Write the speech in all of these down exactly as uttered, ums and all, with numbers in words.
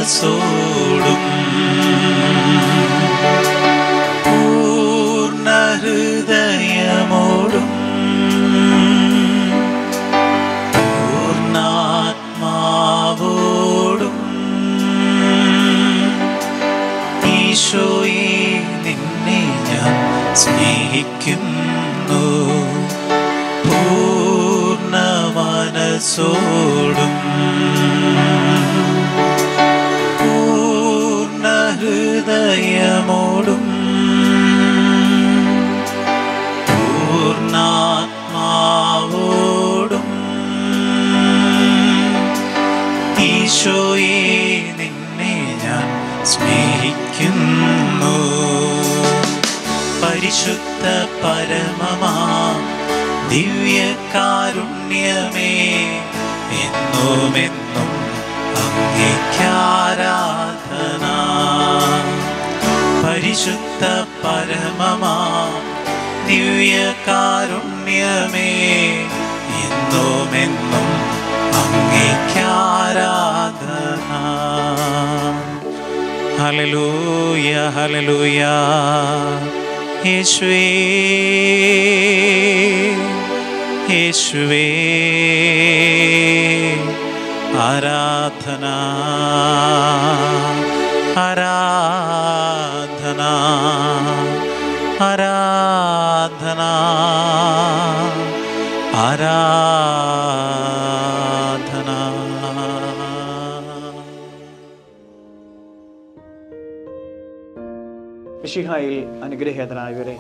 മനസ്സോടും പൂർണ്ണ ഹൃദയമോടും പൂർണ്ണാത്മാവോടും ഈശോയെ നിന്നെ ഞാൻ സ്നേഹിക്കുന്നു പൂർണ്ണ മനസ്സോടും പൂർണ്ണ ഹൃദയമോടും പൂർണ്ണാത്മാവോടും ഈശോയെ നിന്നെ ഞാൻ സ്നേഹിക്കുന്നു പരിശുദ്ധ പരമമാ ദിവ്യകാരുണ്യമേ എന്നുമെന്നും അങ്ങേക്കാരാധന പരിശുദ്ധ പരമമാ ദിവ്യകാരുണ്യമേ എന്നുമെന്നും അങ്ങേക്കാരാധന ഹല്ലേലൂയ ഹല്ലേലൂയ യേശുവേ യേശുവേ ആരാധന ആരാധന ആരാധന ആരാധന. മിശിഹായിൽ അനുഗ്രഹീതരായവരെ,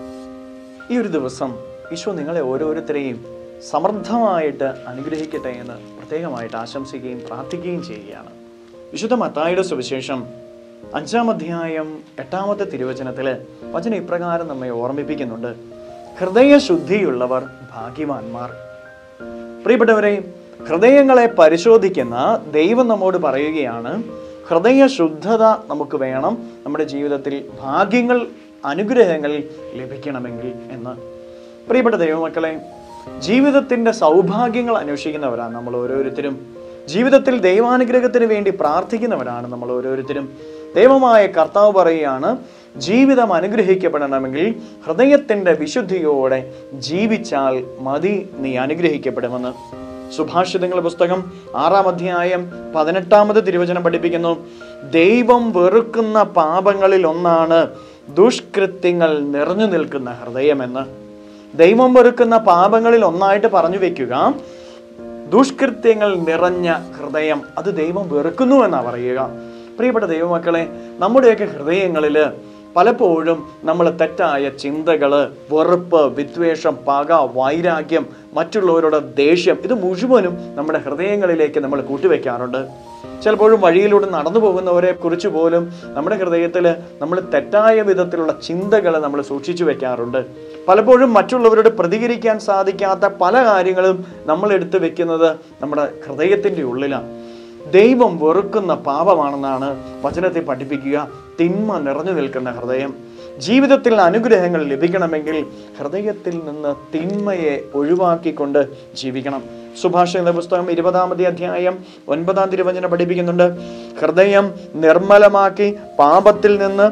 ഈ ഒരു ദിവസം ഈശോ നിങ്ങളെ ഓരോരുത്തരെയും സമൃദ്ധമായിട്ട് അനുഗ്രഹിക്കട്ടെ എന്ന് പ്രത്യേകമായിട്ട് ആശംസിക്കുകയും പ്രാർത്ഥിക്കുകയും ചെയ്യുകയാണ്. വിശുദ്ധ മത്തായിയുടെ സുവിശേഷം അഞ്ചാം അധ്യായം എട്ടാമത്തെ തിരുവചനത്തിൽ വചനം ഇപ്രകാരം നമ്മെ ഓർമ്മിപ്പിക്കുന്നുണ്ട്: ഹൃദയശുദ്ധിയുള്ളവർ ഭാഗ്യവാന്മാർ. പ്രിയപ്പെട്ടവരെ, ഹൃദയങ്ങളെ പരിശോധിക്കുന്ന ദൈവം നമ്മോട് പറയുകയാണ്, ഹൃദയശുദ്ധത നമുക്ക് വേണം നമ്മുടെ ജീവിതത്തിൽ ഭാഗ്യങ്ങൾ അനുഗ്രഹങ്ങൾ ലഭിക്കണമെങ്കിൽ എന്ന്. പ്രിയപ്പെട്ട ദൈവമക്കളെ, ജീവിതത്തിൻ്റെ സൗഭാഗ്യങ്ങൾ അന്വേഷിക്കുന്നവരാണ് നമ്മൾ ഓരോരുത്തരും. ജീവിതത്തിൽ ദൈവാനുഗ്രഹത്തിന് വേണ്ടി പ്രാർത്ഥിക്കുന്നവരാണ് നമ്മൾ ഓരോരുത്തരും. ദൈവമായ കർത്താവ് പറയുകയാണ്, ജീവിതം അനുഗ്രഹിക്കപ്പെടണമെങ്കിൽ ഹൃദയത്തിൻ്റെ വിശുദ്ധിയോടെ ജീവിച്ചാൽ മതി നീ അനുഗ്രഹിക്കപ്പെടുമെന്ന്. സുഭാഷിതങ്ങളുടെ പുസ്തകം ആറാം അധ്യായം പതിനെട്ടാമത് തിരുവചനം പഠിപ്പിക്കുന്നു, ദൈവം വെറുക്കുന്ന പാപങ്ങളിൽ ഒന്നാണ് ദുഷ്കൃത്യങ്ങൾ നിറഞ്ഞു നിൽക്കുന്ന ഹൃദയമെന്ന്. ദൈവം വെറുക്കുന്ന പാപങ്ങളിൽ ഒന്നായിട്ട് പറഞ്ഞു വെക്കുക ദുഷ്കൃത്യങ്ങൾ നിറഞ്ഞ ഹൃദയം. അത് ദൈവം വെറുക്കുന്നു എന്നാണ് പറയുക. പ്രിയപ്പെട്ട ദൈവമക്കളെ, നമ്മുടെയൊക്കെ ഹൃദയങ്ങളിൽ പലപ്പോഴും നമ്മൾ തെറ്റായ ചിന്തകൾ, വെറുപ്പ്, വിദ്വേഷം, പക, വൈരാഗ്യം, മറ്റുള്ളവരുടെ ദേഷ്യം, ഇത് മുഴുവനും നമ്മുടെ ഹൃദയങ്ങളിലേക്ക് നമ്മൾ കൂട്ടിവെക്കാറുണ്ട്. ചിലപ്പോഴും വഴിയിലൂടെ നടന്നു പോകുന്നവരെ കുറിച്ച് പോലും നമ്മുടെ ഹൃദയത്തിൽ നമ്മൾ തെറ്റായ വിധത്തിലുള്ള ചിന്തകൾ നമ്മൾ സൂക്ഷിച്ചു വെക്കാറുണ്ട്. പലപ്പോഴും മറ്റുള്ളവരോട് പ്രതികരിക്കാൻ സാധിക്കാത്ത പല കാര്യങ്ങളും നമ്മൾ എടുത്തു വെക്കുന്നത് നമ്മുടെ ഹൃദയത്തിൻ്റെ ഉള്ളിലാണ്. ദൈവം വെറുക്കുന്ന പാപമാണെന്നാണ് വചനത്തെ പഠിപ്പിക്കുക തിന്മ നിറഞ്ഞു നിൽക്കുന്ന ഹൃദയം. ജീവിതത്തിൽ അനുഗ്രഹങ്ങൾ ലഭിക്കണമെങ്കിൽ ഹൃദയത്തിൽ നിന്ന് തിന്മയെ ഒഴിവാക്കിക്കൊണ്ട് ജീവിക്കണം. സുഭാഷിത പുസ്തകം ഇരുപതാമത്തെ അധ്യായം ഒൻപതാം തിരുവചനം പഠിപ്പിക്കുന്നുണ്ട്, ഹൃദയം നിർമ്മലമാക്കി പാപത്തിൽ നിന്ന്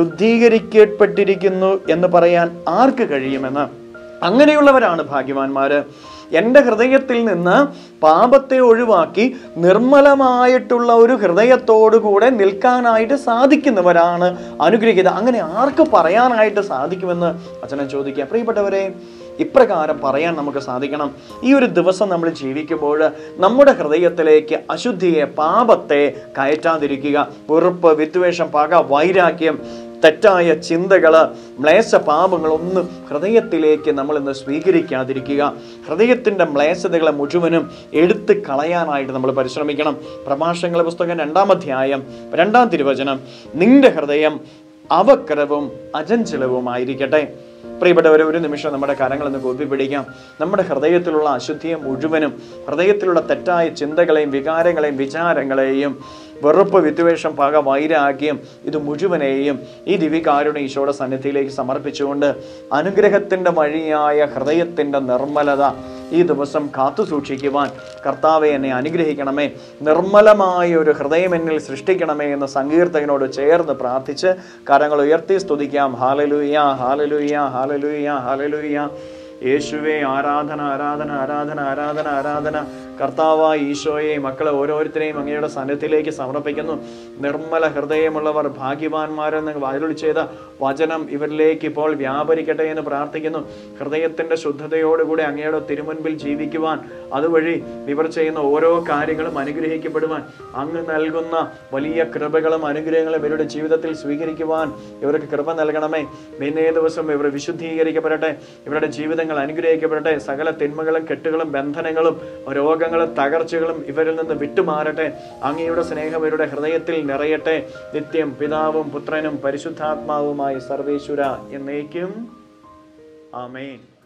ശുദ്ധീകരിക്കപ്പെട്ടിരിക്കുന്നു എന്ന് പറയാൻ ആർക്ക് കഴിയുമെന്ന്. അങ്ങനെയുള്ളവരാണ് ഭാഗ്യവാന്മാര്. എൻ്റെ ഹൃദയത്തിൽ നിന്ന് പാപത്തെ ഒഴിവാക്കി നിർമ്മലമായിട്ടുള്ള ഒരു ഹൃദയത്തോടു കൂടെ നിൽക്കാനായിട്ട് സാധിക്കുന്നവരാണ് അനുഗ്രഹിക്കുക. അങ്ങനെ ആർക്ക് പറയാനായിട്ട് സാധിക്കുമെന്ന് അച്ഛനെ ചോദിക്കുക. പ്രിയപ്പെട്ടവരെ, ഇപ്രകാരം പറയാൻ നമുക്ക് സാധിക്കണം. ഈ ഒരു ദിവസം നമ്മൾ ജീവിക്കുമ്പോൾ നമ്മുടെ ഹൃദയത്തിലേക്ക് അശുദ്ധിയെ, പാപത്തെ കയറ്റാതിരിക്കുക. വെറുപ്പ്, വിദ്വേഷം, പക, വൈരാഗ്യം, തെറ്റായ ചിന്തകൾ, മ്ലേച്ഛ പാപങ്ങളൊന്നും ഹൃദയത്തിലേക്ക് നമ്മൾ ഇന്ന് സ്വീകരിക്കാതിരിക്കുക. ഹൃദയത്തിൻ്റെ മ്ലേച്ഛതകളെ മുഴുവനും എടുത്ത് കളയാനായിട്ട് നമ്മൾ പരിശ്രമിക്കണം. പ്രഭാഷണങ്ങളുടെ പുസ്തകം രണ്ടാം അധ്യായം രണ്ടാം തിരുവചനം, നിന്റെ ഹൃദയം അവക്രവും അചഞ്ചലവുമായിരിക്കട്ടെ. പ്രിയപ്പെട്ടവരെ, ഒരു നിമിഷം നമ്മുടെ കരങ്ങളൊന്ന് കൂപ്പി പിടിക്കാം. നമ്മുടെ ഹൃദയത്തിലുള്ള അശുദ്ധിയെ മുഴുവനും, ഹൃദയത്തിലുള്ള തെറ്റായ ചിന്തകളെയും വികാരങ്ങളെയും വിചാരങ്ങളെയും, വെറുപ്പ്, വിദ്വേഷം, പക, വൈരാഗ്യം, ഇത് മുഴുവനെയും ഈ ദിവ്യകാരുണ്യ ഈശോയുടെ സന്നിധിയിലേക്ക് സമർപ്പിച്ചുകൊണ്ട് അനുഗ്രഹത്തിൻ്റെ വഴിയായ ഹൃദയത്തിൻ്റെ നിർമ്മലത ഈ ദിവസം കാത്തു സൂക്ഷിക്കുവാൻ കർത്താവെ എന്നെ അനുഗ്രഹിക്കണമേ, നിർമ്മലമായ ഒരു ഹൃദയം എന്നിൽ സൃഷ്ടിക്കണമേ എന്ന് സങ്കീർത്തകനോട് ചേർന്ന് പ്രാർത്ഥിച്ച് കരങ്ങൾ ഉയർത്തി സ്തുതിക്കാം. ഹാലലൂയ, ഹാലലൂയ, ഹാലലൂയ, ഹാലലൂയ. യേശുവേ, ആരാധന, ആരാധന, ആരാധന, ആരാധന, ആരാധന. കർത്താവായ ഈശോയെ, മക്കളെ ഓരോരുത്തരെയും അങ്ങയുടെ സന്നിധിയിലേക്ക് സമർപ്പിക്കുന്നു. നിർമ്മല ഹൃദയമുള്ളവർ ഭാഗ്യവാന്മാരെന്ന് അരുളി ചെയ്ത വചനം ഇവരിലേക്ക് ഇപ്പോൾ വ്യാപരിക്കട്ടെ എന്ന് പ്രാർത്ഥിക്കുന്നു. ഹൃദയത്തിന്റെ ശുദ്ധതയോടുകൂടി അങ്ങയുടെ തിരുമുൻപിൽ ജീവിക്കുവാൻ, അതുവഴി ഇവർ ചെയ്യുന്ന ഓരോ കാര്യങ്ങളും അനുഗ്രഹിക്കപ്പെടുവാൻ, അങ്ങ് നൽകുന്ന വലിയ കൃപകളും അനുഗ്രഹങ്ങളും ഇവരുടെ ജീവിതത്തിൽ സ്വീകരിക്കുവാൻ ഇവർക്ക് കൃപ നൽകണമേ. ഇന്നേ ദിവസം ഇവർ വിശുദ്ധീകരിക്കപ്പെടട്ടെ, ഇവരുടെ ജീവിതങ്ങൾ അനുഗ്രഹിക്കപ്പെടട്ടെ. സകല തിന്മകളും കെട്ടുകളും ബന്ധനങ്ങളും രോഗ തകർച്ചകളും ഇവരിൽ നിന്ന് വിട്ടുമാറട്ടെ. അങ്ങയുടെ സ്നേഹം ഇവരുടെ ഹൃദയത്തിൽ നിറയട്ടെ. നിത്യം പിതാവും പുത്രനും പരിശുദ്ധാത്മാവുമായി സർവേശ്വര എന്നേക്കും. ആമേൻ.